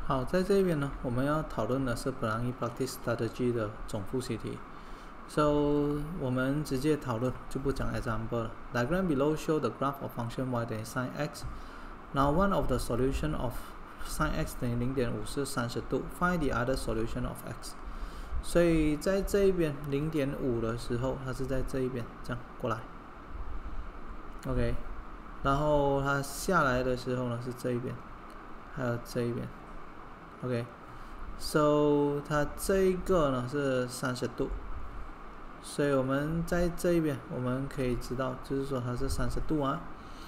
好，在这边呢，我们要讨论的是 Pelangi Practice Strategy 的总复习题。So 我们直接讨论，就不讲 example 了。Diagram below show the graph of function y 等于 sin x. Now one of the solution of sin x 等于 0.5 是30度 ，find the other solution of x. 所以在这一边 0.5 的时候，它是在这一边这样过来 ，OK。然后它下来的时候呢是这一边，还有这一边。OK，so 它这一个呢是30度，所以我们在这一边我们可以知道，就是说它是30度啊。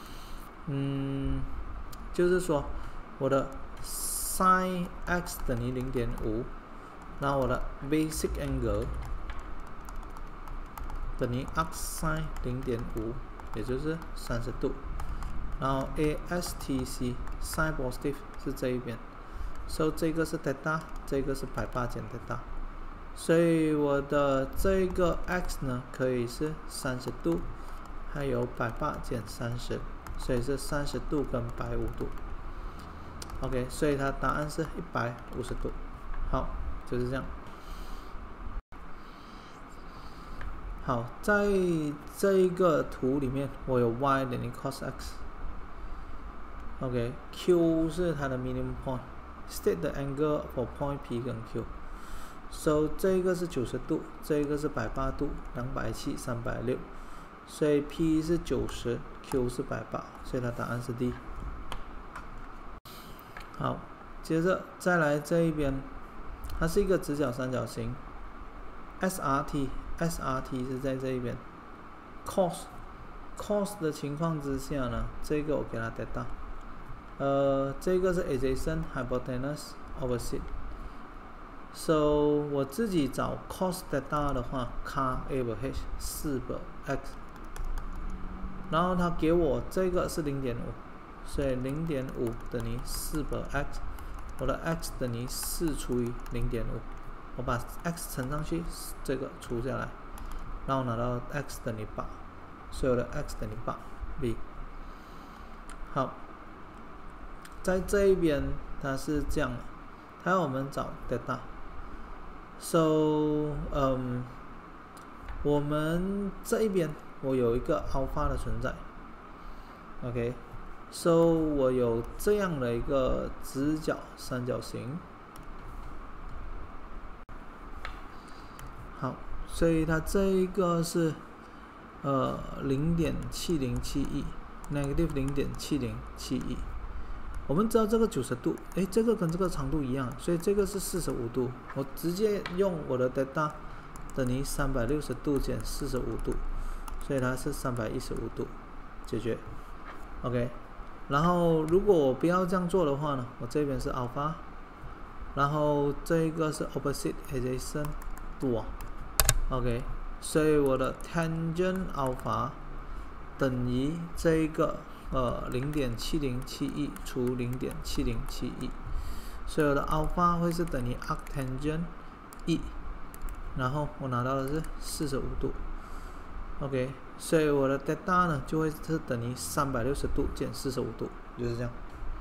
就是说我的 sin x 等于 0.5， 然后我的 basic angle 等于 arc sin 0.5， 也就是30度，然后 ASTC sin positive 是这一边。So 这个是 theta， 这个是180减 theta， 所以我的这个 x 呢可以是30度，还有180减30，所以是30度跟150度。OK， 所以它答案是150度。好，就是这样。好，在这一个图里面，我有 y 等于 cos x。OK，Q 是它的 minimum point。State the angle for point P 跟 Q。So 这个是90度，这个是180度，270、360，所以 P 是90，Q 是180，所以它答案是 D。好，接着再来这一边，它是一个直角三角形 ，SRT 是在这一边 ，cos 的情况之下呢，这个我给它得到。这个是 adjacent hypotenuse opposite。So 我自己找 cos theta 的话 ，car average 4x， 然后它给我这个是 0.5， 所以 0.5 等于4x， 我的 x 等于4除以 0.5， 我把 x 乘上去，这个除下来，然后拿到 x 等于8，所以我的 x 等于8 b。好。在这一边它是这样的，它要我们找 theta。So 我们这一边我有一个 alpha 的存在 ，OK，So 我有这样的一个直角三角形。好，所以它这一个是0.7071 negative 0.7071。我们知道这个90度，这个跟这个长度一样，所以这个是45度。我直接用我的 theta 等于360度减45度，所以它是315度，解决。OK， 然后如果我不要这样做的话呢，我这边是 alpha， 然后这个是 opposite adjacent 多 ，OK， 所以我的 tangent alpha 等于这一个。0.7071 除 0.7071， 所以我的 alpha 会是等于 arctangent 1，然后我拿到的是45度 ，OK， 所以我的 theta 呢就会是等于360度减45度，就是这样。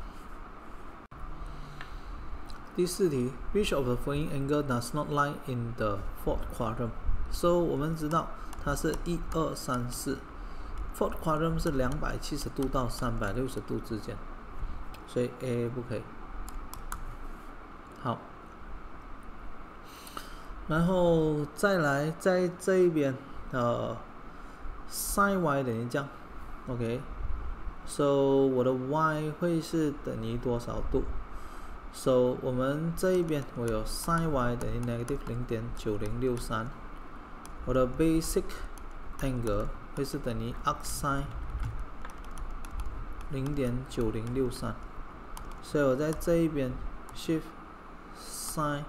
第4题 ，Which of the following angle does not lie in the fourth quadrant？ So 我们知道它是1、2、3、4。Fourth quadrant 是270度到360度之间，所以 A 不可以。好，然后再来在这一边sin y 等于这样 ，OK，So 我的 y 会是等于多少度 ？So 我们这一边我有 sin y 等于 negative 0.9063， 我的 basic angle 会是等于 arc sin 0.9063， 所以我在这一边 shift sin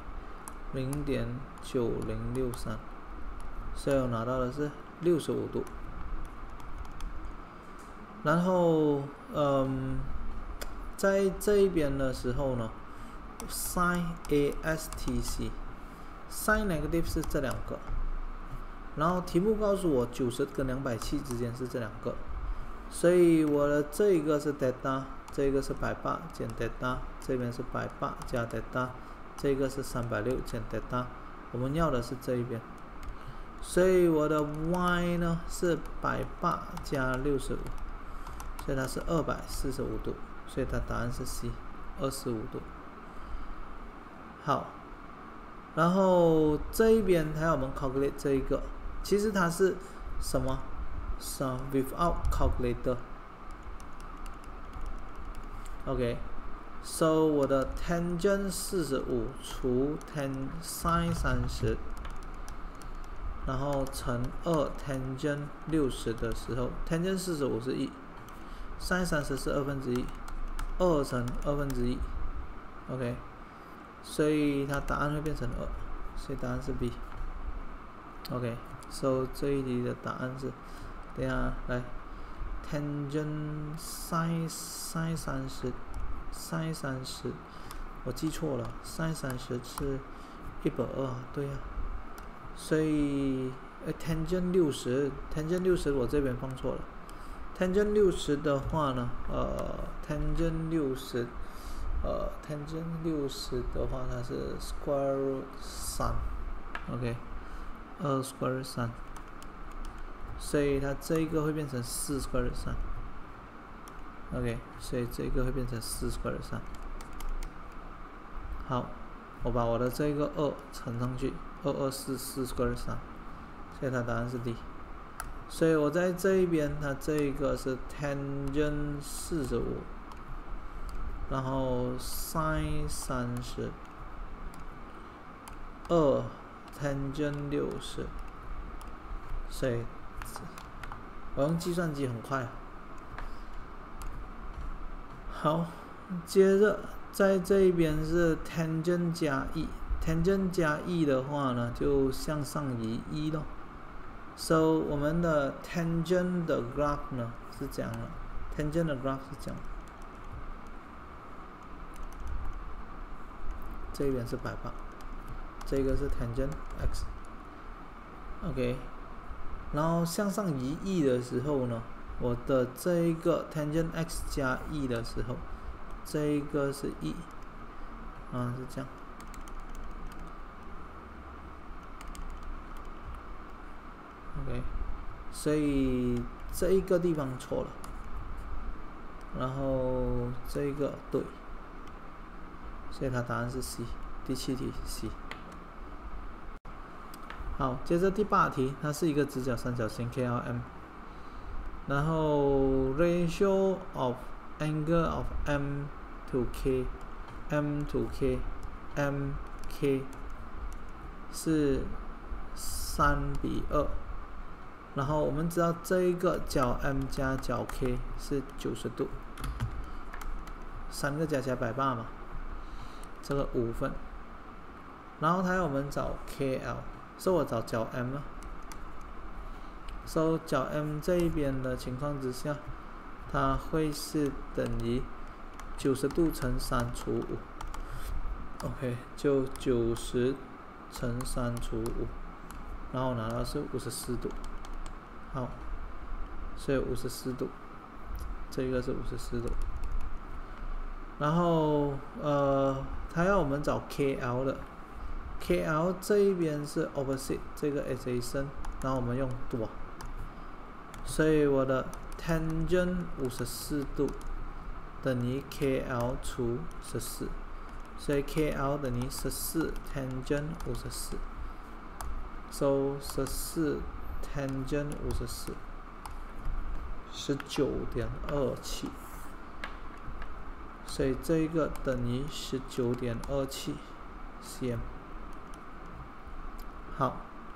0.9063， 所以我拿到的是65度。然后在这一边的时候呢 ，sin ASTC sin negative 是这两个。然后题目告诉我90跟270之间是这两个，所以我的这一个是 theta， 这个是180减 delta， 这边是180加 delta， 这个是360减 delta， 我们要的是这一边，所以我的 y 呢是180加65，所以它是245度，所以它答案是 C， 25度。好，然后这一边还要我们 calculate 这一个，其实它是什么？是 without calculator。OK，so 我的 tangent 45除 sin 30，然后乘2 tangent 60的时候 ，tangent 45是1， sin 30是1/2， 2乘1/2。OK， 所以它答案会变成2，所以答案是 B。OK，so 这一题的答案是，等一下来 ，tangent sin 30 sin 30，我记错了 ，sin 30是120啊，对呀、所以tangent 60我这边放错了 ，tangent 60的话呢，tangent 60的话它是 square root 3，OK， square root 3，所以它这一个会变成4 square root 3，OK， 所以这个会变成4 square root 3。好，我把我的这个2乘上去，2244 square root 3，所以它答案是 D。所以我在这一边，它这一个是 tangent 45，然后 sin 30， 2 tangent 60，所以我用计算机很快。好，接着在这一边是 tangent 加 e，tangent 加 e 的话呢，就向上移1咯。So 我们的 tangent 的 graph 呢是这样的 ，tangent 的 graph 是这样，这边是180，这个是 tangent x，OK， 然后向上移 e 的时候呢，我的这一个 tangent x 加 e 的时候，这一个是 e， 是这样。OK， 所以这一个地方错了，然后这一个对，所以它答案是 C， 第7题 C。好，接着第8题，它是一个直角三角形 KLM， 然后 ratio of angle of M to K，M to K，MK 是3:2。然后我们知道这一个角 M 加角 K 是90度，3个加起来180嘛，这个5分。然后它要我们找 KL， 所以我找角 M 了。所以角 M 这一边的情况之下，它会是等于90度乘3除5。OK， 就90乘3除5，然后拿到是54度。好，所以54度，这个是54度。然后他要我们找 KL 的 ，KL 这一边是 opposite 这个 adjacent， 然后我们用多，所以我的 tangent 54度等于 KL 除14，所以 KL 等于14 tangent 54， so 14 tangent 54 19.27， 所以这一个等于19.27 cm。好，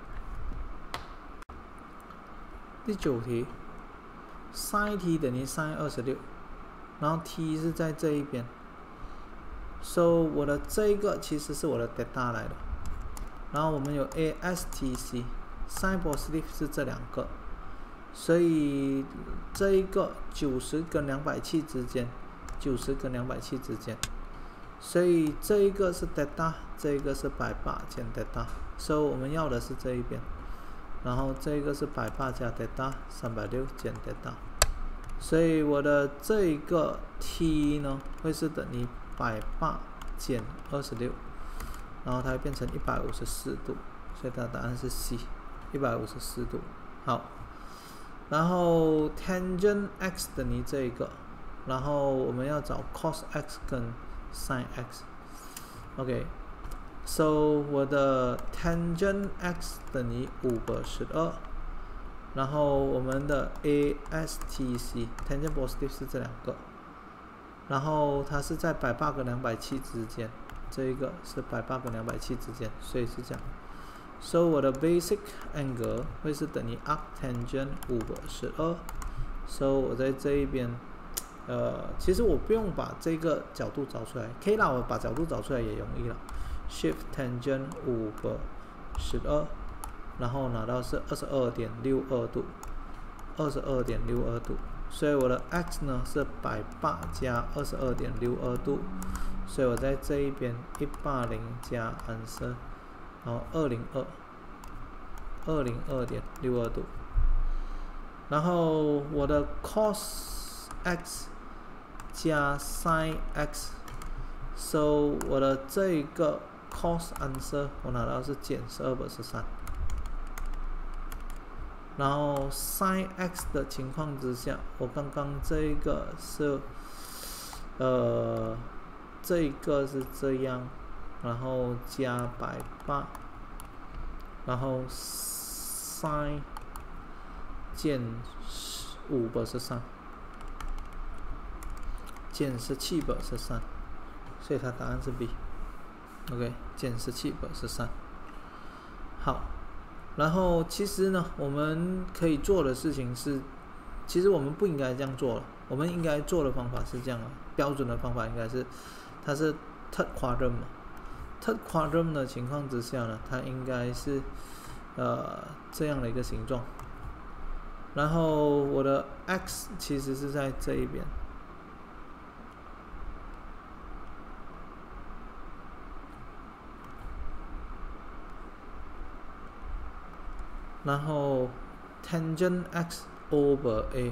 第9题 sin t 等于 sin 26，然后 t 是在这一边， so 我的这一个其实是我的 delta 来的，然后我们有 ASTC。sin positive 是这两个，所以这一个90跟270之间，90跟270之间，所以这一个是 delta， 这一个是180减 delta， 所以我们要的是这一边，然后这一个是180加 delta， 360减 delta， 所以我的这一个 t 呢会是等于180减26，然后它会变成154度，所以它的答案是 C，154度。好，然后 tangent x 等于这一个，然后我们要找 cos x 跟 sin x。OK，so 我的 tangent x 等于5/12。然后我们的 ASTC tangent positive 是这两个，然后它是在180跟270之间，这一个是180跟270之间，所以是这样。所以我的 basic angle 会是等于 arctangent 5/12。所以我在这一边，其实我不用把这个角度找出来，可以让我把角度找出来也容易了。Shift tangent 5/12。然后拿到是22.62度，22.62度，所以我的 x 呢是180加22.62度，所以我在这一边180加answer，然后202.62度，然后我的 cos x 加 sin x，so 我的这一个 cos answer 我拿到是减12/13。然后 sin x 的情况之下，我刚刚这一个是，这一个是这样，然后加180，然后 sin 减5/13，减17/13，所以它答案是 B。OK， 减17/13。好。然后其实呢，我们可以做的事情是，其实我们不应该这样做了。我们应该做的方法是这样的，标准的方法应该是，它是 third quadrant 嘛。third quadrant 的情况之下呢，它应该是这样的一个形状。然后我的 x 其实是在这一边。然后 tangent x over a，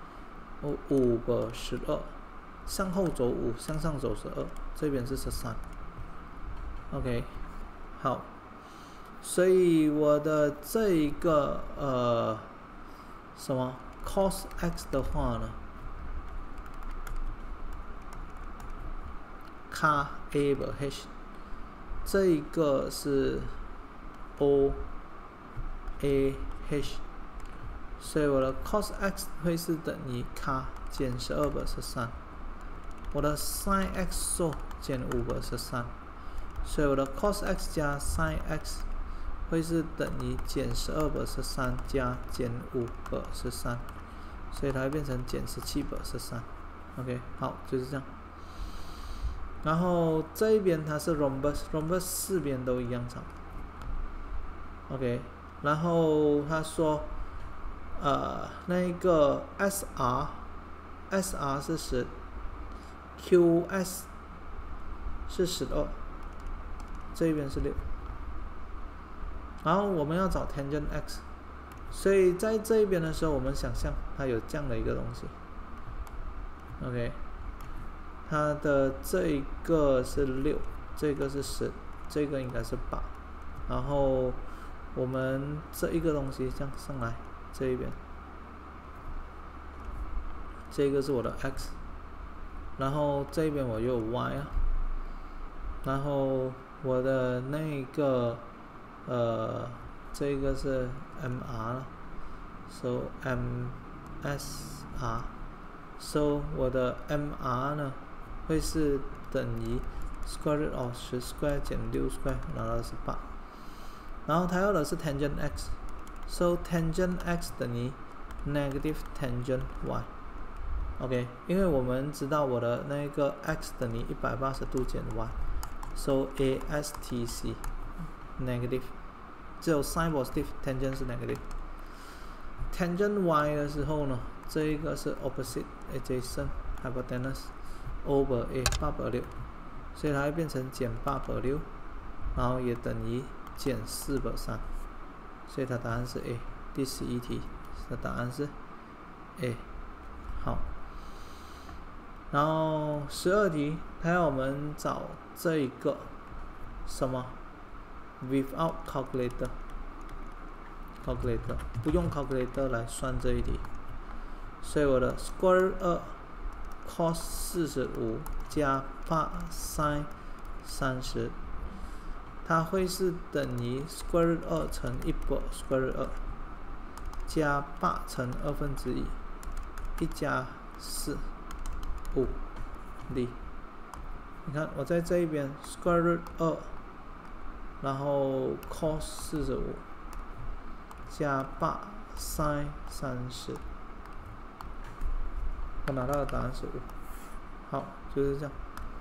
5/12，向后走5，向上走12，这边是13。OK， 好，所以我的这一个什么 cos x 的话呢，k a/h， 这一个是 o。AH， 所以我的 cos x 会是等于 k 减12/13，我的 sin x 减5/13，所以我的 cos x 加 sin x 会是等于减12/13加减5/13，所以它会变成减17/13。OK， 好，就是这样。然后这一边它是 rhombus 四边都一样长。OK。然后他说，那个 SR 是10，QS 是12，这边是6。然后我们要找 tangent x， 所以在这一边的时候，我们想象它有这样的一个东西。OK， 它的这一个是6，这个是10，这个应该是8，然后。我们这一个东西这样上来，这一边，这个是我的 x， 然后这边我又有 y 啊，然后我的那个这个是 mr， so msr， so 我的 mr 呢会是等于 square root of 10 square 减6 square， 拿到是8。然后它要的是 tangent x，so tangent x 等于 negative tangent y。OK， 因为我们知道我的那个 x 等于180度减 y，so ASTC negative， 只有 sin positive， tangent 是 negative。tangent y 的时候呢，这一个是 opposite adjacent hypotenuse over a 8/6， 所以它会变成减8/6， 然后也等于减4/3，所以它答案是 A。第11题的答案是 A。 好，然后12题，它要我们找这一个什么 without calculator， 不用 calculator 来算这一题，所以我的 square 2 cos 45加8 sin 30，它会是等于 square 2乘1波 square 2加8乘1/2，1加4 5力。你看我在这一边 square 2，然后 cos 45加8 sin 30，我拿到的答案是5。好，就是这样。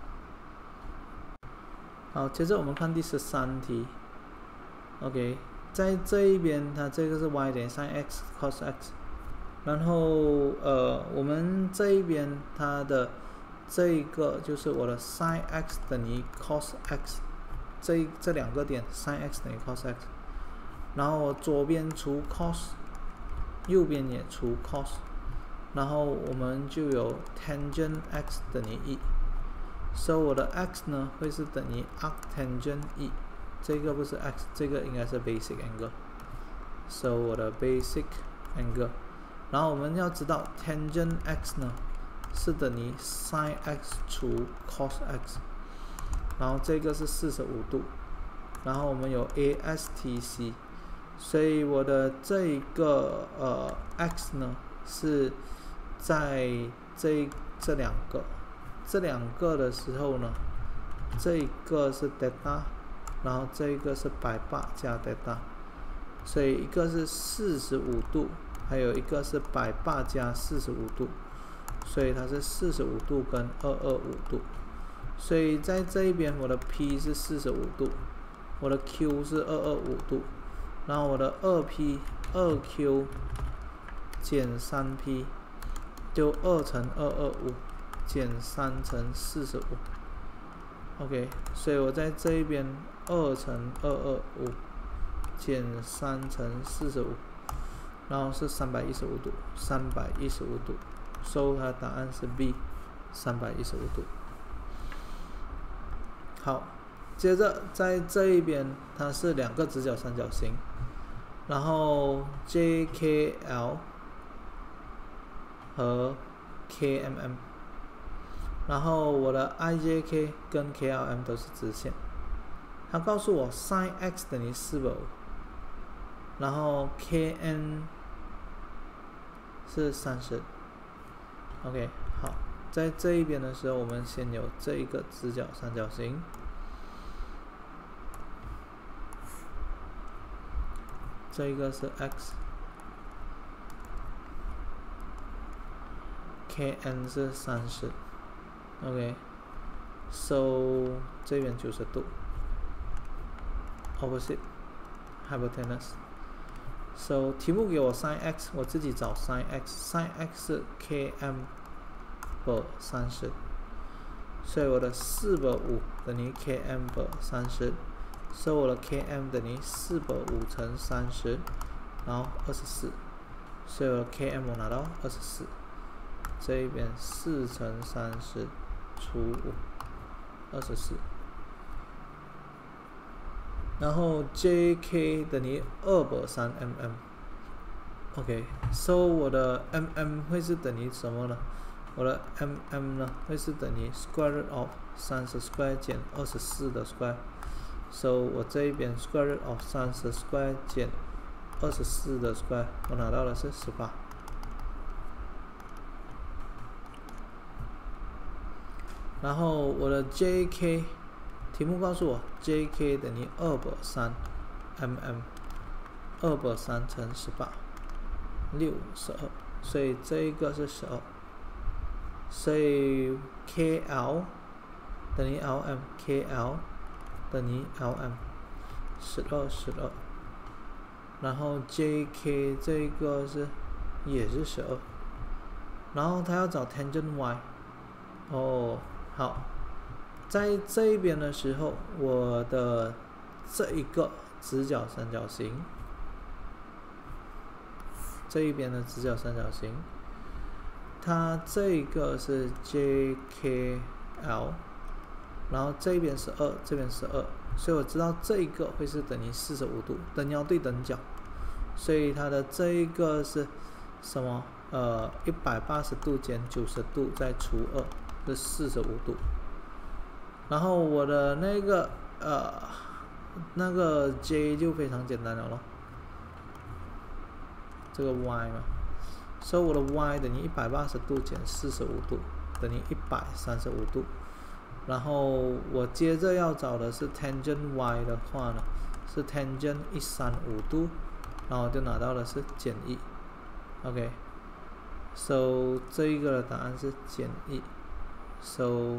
好，接着我们看第13题。OK， 在这一边，它这个是 y 等于 sin x cos x， 然后我们这一边它的这一个就是我的 sin x 等于 cos x， 这两个点 sin x 等于 cos x， 然后我左边除 cos， 右边也除 cos， 然后我们就有 tangent x 等于1。所以我的 x 呢会是等于 arctangent 1， 这个不是 x， 这个应该是 basic angle。所以我的 basic angle， 然后我们要知道 tangent x 呢是等于 sin x 除 cos x， 然后这个是45度，然后我们有 astc， 所以我的这一个x 呢是在这两个的时候呢，这一个是 delta， 然后这一个是180加 delta， 所以一个是45度，还有一个是180加45度，所以它是45度跟225度。所以在这一边我的 P 是45度，我的 Q 是225度，然后我的 2P 2Q 减 3P 就2乘225减3乘45。OK， 所以我在这一边2乘225减3乘45，然后是315度，315度，所以它的答案是 B， 315度。好，接着在这一边它是两个直角三角形，然后 JKL 和 KMM， 然后我的 IJK 跟 KLM 都是直线。他告诉我 sin x 等于4/5，然后 KN 是30。OK， 好，在这一边的时候，我们先有这一个直角三角形，这一个是 x，KN 是30。OK，so 这边90度 ，opposite hypotenuse。So 题目给我 sin x， 我自己找 sin x，sin x 是 km/30， 所以我的4/5等于 km/30， 所以我的 km 等于4/5乘30，然后24，所以我的 km 我拿到24。这一边4乘30除5， 24。然后 JK 等于2/3 mm。OK，so 我的 mm 会是等于什么呢？我的 mm 呢会是等于 square root of 30 square 减24的 square。so 我这一边 square root of 30 square 减24的 square， 我拿到的是18。然后我的 JK， 题目告诉我 JK 等于2/3 mm， 2/3乘18， 6 12，所以这一个是12。所以 KL 等于 LM，KL 等于 LM， 12 12。然后 JK 这一个是也是12，然后他要找 tangent Y。哦，好，在这一边的时候，我的这一个直角三角形，这一边的直角三角形它这个是 JKL， 然后这边是2，这边是2，所以我知道这一个会是等于45度，等腰对等角，所以它的这一个是什么？180度减90度再除2是45度。然后我的那个 J 就非常简单了咯，这个 Y 嘛，所以我的 Y 等于180度减45度等于135度。然后我接着要找的是 tangent Y 的话呢，是 tangent 135度，然后就拿到的是减1。OK，so 这一个的答案是减1。so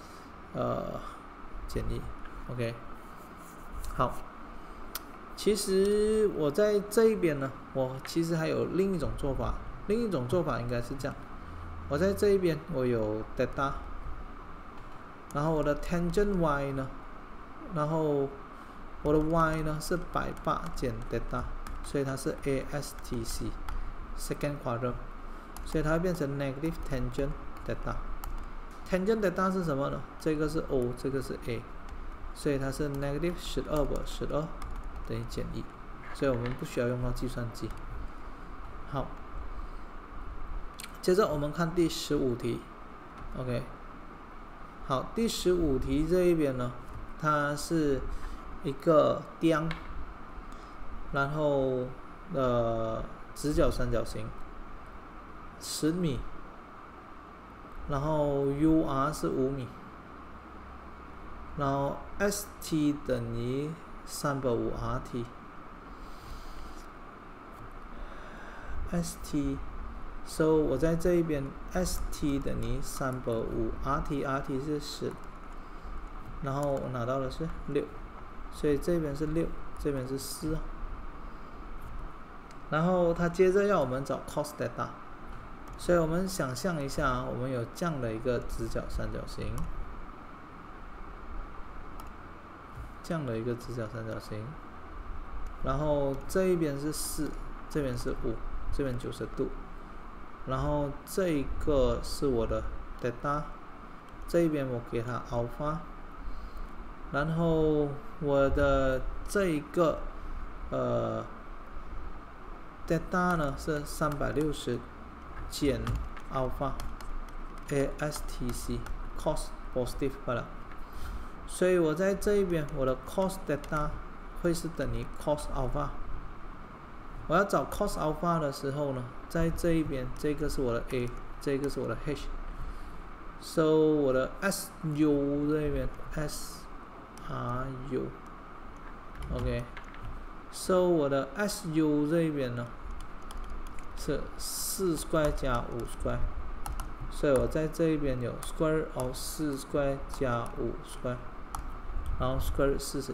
减1。OK， 好。其实我在这一边呢，我其实还有另一种做法，应该是这样：我在这一边我有 theta， 然后我的 tangent y 呢，然后我的 y 呢是180减 theta， 所以它是 ASTC second quadrant， 所以它会变成 negative tangent theta。tangent theta 是什么呢？这个是 O， 这个是 A， 所以它是 negative 12/12等于减1，所以我们不需要用到计算机。好，接着我们看第15题。OK， 好，第15题这一边呢，它是一个点，然后直角三角形10米，然后 UR 是5米，然后 ST 等于350RT， ST，so 我在这一边 ST 等于350RT，RT 是10，然后我拿到的是6，所以这边是6，这边是4。然后他接着要我们找 cos theta， 所以我们想象一下，我们有这样的一个直角三角形。然后这一边是4，这边是5，这边90度，然后这一个是我的 theta， 这一边我给它 alpha， 然后我的这一个theta 呢是360减 alpha ASTC cos positive 罢了。所以我在这一边，我的 cos theta 会是等于 cos alpha。我要找 cos alpha 的时候呢，在这一边，这个是我的 A， 这个是我的 H。so 我的 SU 这一边 SRU，OK，so 我的 SU 这一边呢是4 square 加5 square， 所以我在这一边有 square of 4 square 加5 square。然后 square 41，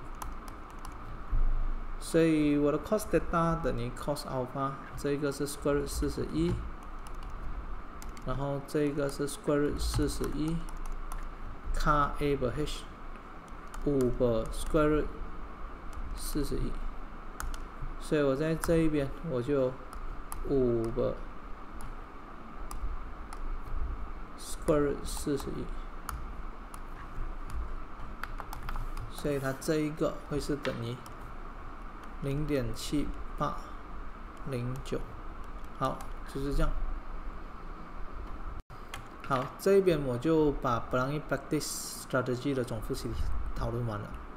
所以我的 cos theta 等于 cos alpha， 这个是 square 41，然后这个是 square 41，卡 A 和 H 5和 square 41，所以我在这一边我就5和 square 41。所以它这一个会是等于 0.7809， 好，就是这样。好，这一边我就把 Blaney Practice Strategy 的总复习讨论完了。